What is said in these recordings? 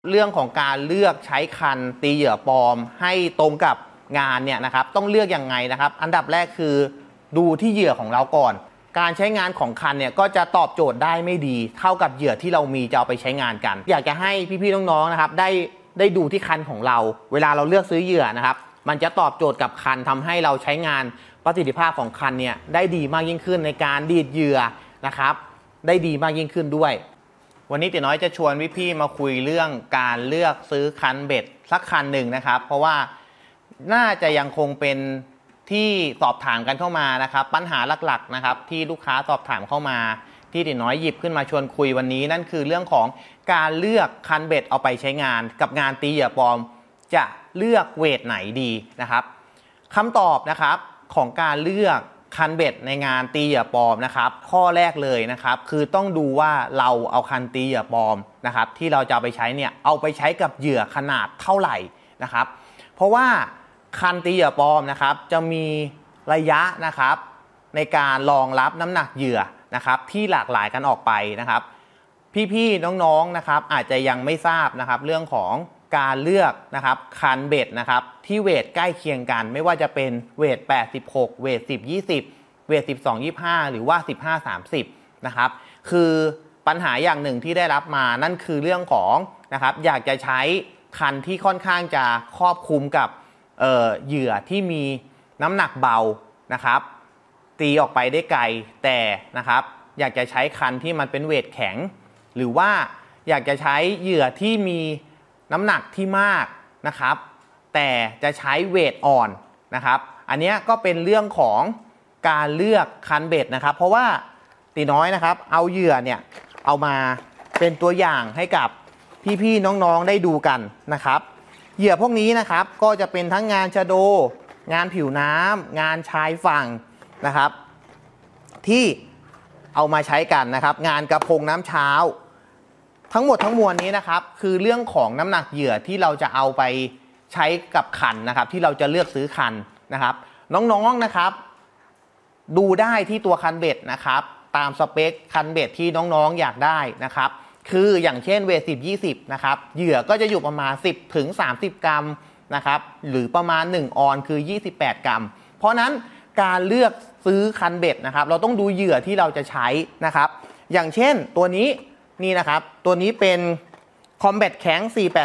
เรื่องของการเลือกใช้คันตีเหยื่อปลอมให้ตรงกับงานเนี่ยนะครับต้องเลือกยังไงนะครับอันดับแรกคือดูที่เหยื่อของเราก่อนการใช้งานของคันเนี่ยก็จะตอบโจทย์ได้ไม่ดีเท่ากับเหยื่อที่เรามีจะเอาไปใช้งานกันอยากจะให้พี่ๆน้องๆนะครับได้ดูที่คันของเราเวลาเราเลือกซื้อเหยื่อนะครับมันจะตอบโจทย์กับคันทำให้เราใช้งานประสิทธิภาพของคันเนี่ยได้ดีมากยิ่งขึ้นในการดีดเหยื่อนะครับได้ดีมากยิ่งขึ้นด้วยวันนี้ตี๋น้อยจะชวนพี่ๆมาคุยเรื่องการเลือกซื้อคันเบ็ดสักคันหนึ่งนะครับเพราะว่าน่าจะยังคงเป็นที่สอบถามกันเข้ามานะครับปัญหาหลักๆนะครับที่ลูกค้าสอบถามเข้ามาที่ตี๋น้อยหยิบขึ้นมาชวนคุยวันนี้นั่นคือเรื่องของการเลือกคันเบ็ดเอาไปใช้งานกับงานตีเหยื่อปลอมจะเลือกเวทไหนดีนะครับคำตอบนะครับของการเลือกคันเบ็ดในงานตีเหยื่อปลอมนะครับข้อแรกเลยนะครับคือต้องดูว่าเราเอาคันตีเหยื่อปลอมนะครับที่เราจะเอาไปใช้เนี่ยเอาไปใช้กับเหยื่อขนาดเท่าไหร่นะครับเพราะว่าคันตีเหยื่อปลอมนะครับจะมีระยะนะครับในการรองรับน้ำหนักเหยื่อนะครับที่หลากหลายกันออกไปนะครับพี่ๆน้องๆนะครับอาจจะยังไม่ทราบนะครับเรื่องของการเลือกนะครับคันเบ็ดนะครับที่เวทใกล้เคียงกันไม่ว่าจะเป็นเวท86เวท10 20เวท12 25หรือว่า15 30นะครับคือปัญหาอย่างหนึ่งที่ได้รับมานั่นคือเรื่องของนะครับอยากจะใช้คันที่ค่อนข้างจะครอบคลุมกับเหยื่อที่มีน้ำหนักเบานะครับตีออกไปได้ไกลแต่นะครับอยากจะใช้คันที่มันเป็นเวทแข็งหรือว่าอยากจะใช้เหยื่อที่มีน้ำหนักที่มากนะครับแต่จะใช้เวทอ่อนนะครับอันนี้ก็เป็นเรื่องของการเลือกคันเบ็ดนะครับเพราะว่าตีน้อยนะครับเอาเหยื่อเนี่ยเอามาเป็นตัวอย่างให้กับพี่ๆน้องๆได้ดูกันนะครับเหยื่อพวกนี้นะครับก็จะเป็นทั้งงานชะโดงานผิวน้ำงานชายฝั่งนะครับที่เอามาใช้กันนะครับงานกระพงน้ำเช้าทั้งหมดทั้งมวลนี้นะครับคือเรื่องของน้ำหนักเหยื่อที่เราจะเอาไปใช้กับคันนะครับที่เราจะเลือกซื้อคันนะครับน้องๆนะครับดูได้ที่ตัวคันเบ็ดนะครับตามสเปคคันเบ็ดที่น้องๆอยากได้นะครับคืออย่างเช่นเวท10 20นะครับเหยื่อก็จะอยู่ประมาณ10 ถึง 30 กรัมนะครับหรือประมาณ1 ออนคือ28 กรัมเพราะนั้นการเลือกซื้อคันเบ็ดนะครับเราต้องดูเหยื่อที่เราจะใช้นะครับอย่างเช่นตัวนี้นี่นะครับตัวนี้เป็น Combat Crank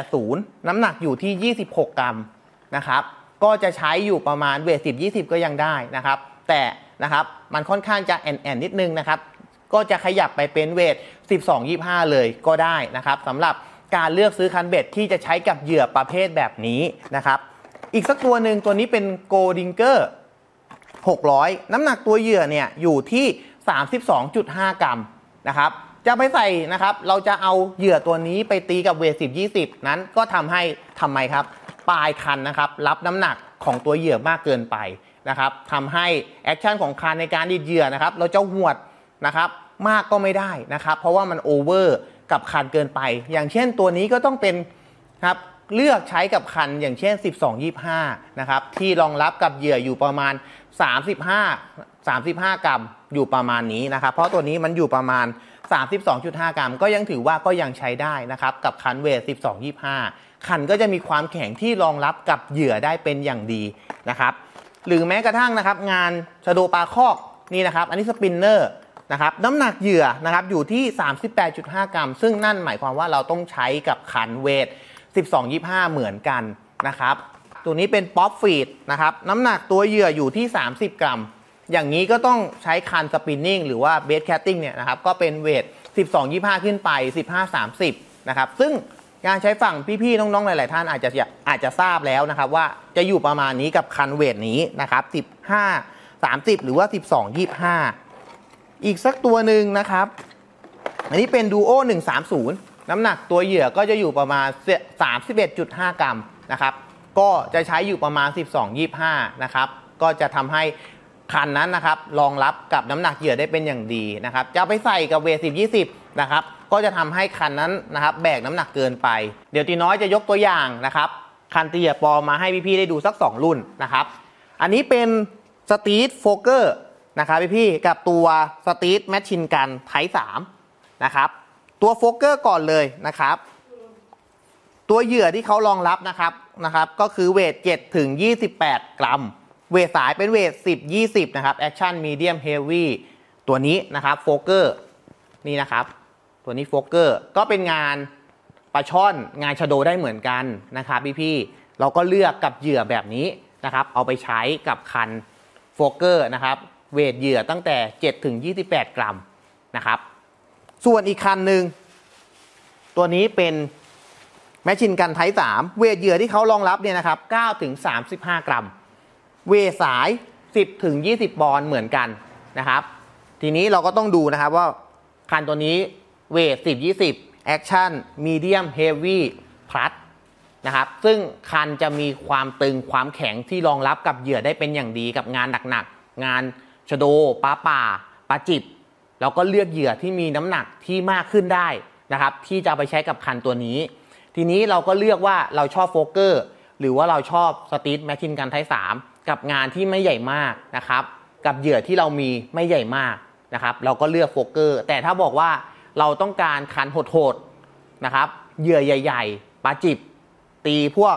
480น้ำหนักอยู่ที่26 กรัมนะครับก็จะใช้อยู่ประมาณเวท10 20ก็ยังได้นะครับแต่นะครับมันค่อนข้างจะแอนนิดนึงนะครับก็จะขยับไปเป็นเวท12 25เลยก็ได้นะครับสำหรับการเลือกซื้อคันเบ็ดที่จะใช้กับเหยื่อประเภทแบบนี้นะครับอีกสักตัวหนึ่งตัวนี้เป็น Goldinger 600น้ำหนักตัวเหยื่อเนี่ยอยู่ที่ 32.5 กรัมนะครับจะไปใส่นะครับเราจะเอาเหยื่อตัวนี้ไปตีกับเวท10 20นั้นก็ทำไมครับปลายคันนะครับรับน้ำหนักของตัวเหยื่อมากเกินไปนะครับทำให้แอคชั่นของคันในการดีดเหยื่อนะครับเราจะหวดนะครับมากก็ไม่ได้นะครับเพราะว่ามันโอเวอร์กับคันเกินไปอย่างเช่นตัวนี้ก็ต้องเป็นครับเลือกใช้กับคันอย่างเช่น12 25นะครับที่รองรับกับเหยื่ออยู่ประมาณ35 กรัมอยู่ประมาณนี้นะครับเพราะตัวนี้มันอยู่ประมาณ32.5 กรัมก็ยังถือว่าก็ยังใช้ได้นะครับกับคันเวท12 25คันก็จะมีความแข็งที่รองรับกับเหยื่อได้เป็นอย่างดีนะครับหรือแม้กระทั่งนะครับงานชะโดปลาคอกนี่นะครับอันนี้สปินเนอร์นะครับน้ำหนักเหยื่อนะครับอยู่ที่ 38.5 กรัมซึ่งนั่นหมายความว่าเราต้องใช้กับคันเวท12 25เหมือนกันนะครับตัวนี้เป็นป๊อปฟีดนะครับน้ำหนักตัวเหยื่ออยู่ที่30 กรัมอย่างนี้ก็ต้องใช้คันสปินนิ่งหรือว่าเบสแคสติ้งเนี่ยนะครับก็เป็นเวท12 25ขึ้นไป15 30นะครับซึ่งการใช้ฝั่งพี่ๆน้องๆหลายๆท่านอาจจะทราบแล้วนะครับว่าจะอยู่ประมาณนี้กับคันเวทนี้นะครับ15 30หรือว่า12 25อีกสักตัวหนึ่งนะครับอันนี้เป็นดูโอ130น้ำหนักตัวเหยื่อก็จะอยู่ประมาณ 31.5 กรัมนะครับก็จะใช้อยู่ประมาณ12 25นะครับก็จะทำให้คันนั้นนะครับรองรับกับน้ำหนักเหยื่อได้เป็นอย่างดีนะครับจะไปใส่กับเวท10 20นะครับก็จะทำให้คันนั้นนะครับแบกน้ำหนักเกินไปเดี๋ยวตีน้อยจะยกตัวอย่างนะครับคันตีเหยื่อปลอมมาให้พี่ๆได้ดูสัก2รุ่นนะครับอันนี้เป็นสตรีทโฟเกอร์นะครับพี่ๆกับตัวสตรีทแมชชีนกันไทป์3นะครับตัวโฟเกอร์ก่อนเลยนะครับตัวเหยื่อที่เขารองรับนะครับก็คือเวท7ถึง28 กรัมเวทสายเป็นเวท10 20นะครับแอคชั่นมีเดียมเฮฟวี่ตัวนี้นะครับโฟเกอร์นี่นะครับตัวนี้โฟเกอร์ก็เป็นงานปลาช่อนงานชะโดได้เหมือนกันนะครับพี่ๆเราก็เลือกกับเหยื่อแบบนี้นะครับเอาไปใช้กับคันโฟเกอร์นะครับเวทเหยื่อตั้งแต่7ถึง28 กรัมนะครับส่วนอีกคันหนึ่งตัวนี้เป็นแมชชีนกันไทป์3เวทเหยื่อที่เขารองรับเนี่ยนะครับ9ถึง35 กรัมเวทสาย10ถึง20 บอลเหมือนกันนะครับทีนี้เราก็ต้องดูนะครับว่าคันตัวนี้เวท10 20แอคชั่นมีเดียมเฮฟวี่พลัสนะครับซึ่งคันจะมีความตึงความแข็งที่รองรับกับเหยื่อได้เป็นอย่างดีกับงานหนักๆงานชะโดปลาป่าปลาจิบเราก็เลือกเหยื่อที่มีน้ำหนักที่มากขึ้นได้นะครับที่จะไปใช้กับคันตัวนี้ทีนี้เราก็เลือกว่าเราชอบโฟเกอร์หรือว่าเราชอบสตีทแมชชีนกันไทป์3กับงานที่ไม่ใหญ่มากนะครับกับเหยื่อที่เรามีไม่ใหญ่มากนะครับเราก็เลือกโฟเกอร์แต่ถ้าบอกว่าเราต้องการคันโหดๆนะครับเหยื่อใหญ่ๆปลาจิบตีพวก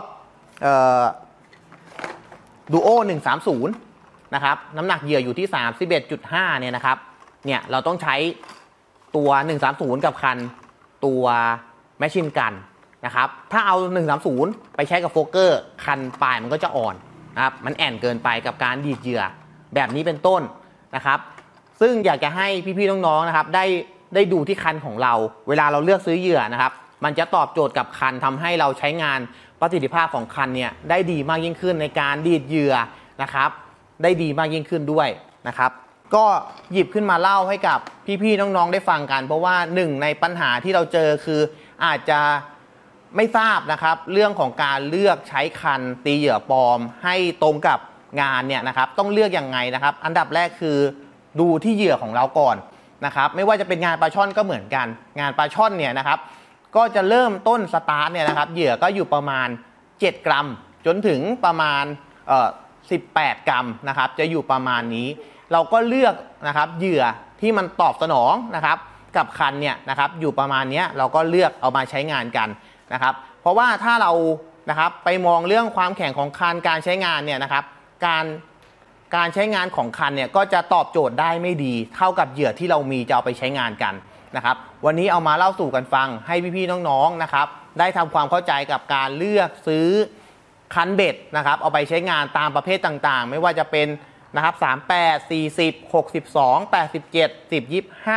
ดูโอ130นะครับน้ำหนักเหยื่ออยู่ที่ 31.5 เนี่ยนะครับเนี่ยเราต้องใช้ตัว130กับคันตัวแมชชีนกันนะครับถ้าเอา130ไปใช้กับโฟเกอร์คันปลายมันก็จะอ่อนนะครับมันแอนเกินไปกับการดีดเหยื่อแบบนี้เป็นต้นนะครับซึ่งอยากจะให้พี่ๆน้องๆนะครับได้ดูที่คันของเราเวลาเราเลือกซื้อเหยื่อนะครับมันจะตอบโจทย์กับคันทำให้เราใช้งานประสิทธิภาพของคันเนี่ยได้ดีมากยิ่งขึ้นในการดีดเหยื่อนะครับได้ดีมากยิ่งขึ้นด้วยนะครับก็หยิบขึ้นมาเล่าให้กับพี่ๆน้องๆได้ฟังกันเพราะว่าหนึ่งในปัญหาที่เราเจอคืออาจจะไม่ทราบนะครับเรื่องของการเลือกใช้คันตีเหยื่อปลอมให้ตรงกับงานเนี่ยนะครับต้องเลือกยังไงนะครับอันดับแรกคือดูที่เหยื่อของเราก่อนนะครับไม่ว่าจะเป็นงานปลาช่อนก็เหมือนกันงานปลาช่อนเนี่ยนะครับก็จะเริ่มต้นสตาร์ทเนี่ยนะครับเหยื่อก็อยู่ประมาณ7 กรัมจนถึงประมาณ18 กรัมนะครับจะอยู่ประมาณนี้เราก็เลือกนะครับเหยื่อที่มันตอบสนองนะครับกับคันเนี่ยนะครับอยู่ประมาณนี้เราก็เลือกเอามาใช้งานกันนะครับเพราะว่าถ้าเรานะครับไปมองเรื่องความแข็งของคันการใช้งานเนี่ยนะครับการใช้งานของคันเนี่ยก็จะตอบโจทย์ได้ไม่ดีเท่ากับเหยื่อที่เรามีจะเอาไปใช้งานกันนะครับวันนี้เอามาเล่าสู่กันฟังให้พี่ๆน้องๆนะครับได้ทำความเข้าใจกับการเลือกซื้อคันเบ็ดนะครับเอาไปใช้งานตามประเภทต่างๆไม่ว่าจะเป็นนะครับ38 40 62 87 10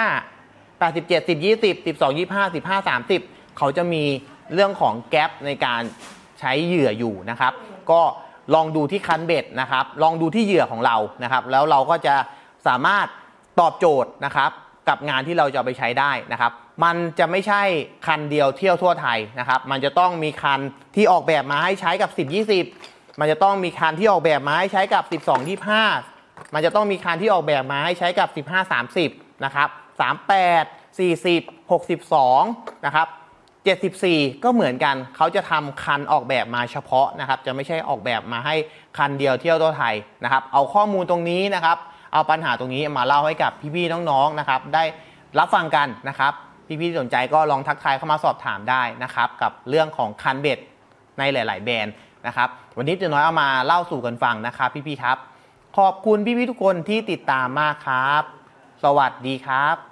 25 87 10 20 12 25 15 30เขาจะมีเรื่องของแกปในการใช้เหยื่ออยู่นะครับก็ลองดูที่คันเบ็ดนะครับลองดูที่เหยื่อของเรานะครับแล้วเราก็จะสามารถตอบโจทย์นะครับกับงานที่เราจะเอาไปใช้ได้นะครับมันจะไม่ใช่คันเดียวเที่ยวทั่วไทยนะครับมันจะต้องมีคันที่ออกแบบมาให้ใช้กับ10 20มันจะต้องมีคันที่ออกแบบมาให้ใช้กับ12 25มันจะต้องมีคันที่ออกแบบมาให้ใช้กับ15 30นะครับ38 40 62นะครับ74ก็เหมือนกันเขาจะทำคันออกแบบมาเฉพาะนะครับจะไม่ใช่ออกแบบมาให้คันเดียวเที่ยวทั่วไทยนะครับเอาข้อมูลตรงนี้นะครับเอาปัญหาตรงนี้มาเล่าให้กับพี่ๆน้องๆนะครับได้รับฟังกันนะครับพี่ๆสนใจก็ลองทักทายเข้ามาสอบถามได้นะครับกับเรื่องของคันเบ็ดในหลายๆแบรนด์นะครับวันนี้จะน้อยเอามาเล่าสู่กันฟังนะครับพี่ๆครับขอบคุณพี่ๆทุกคนที่ติดตามมากครับสวัสดีครับ